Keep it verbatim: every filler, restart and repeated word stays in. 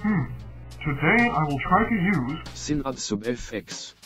Hmm. Today I will try to use Synrad sub F X.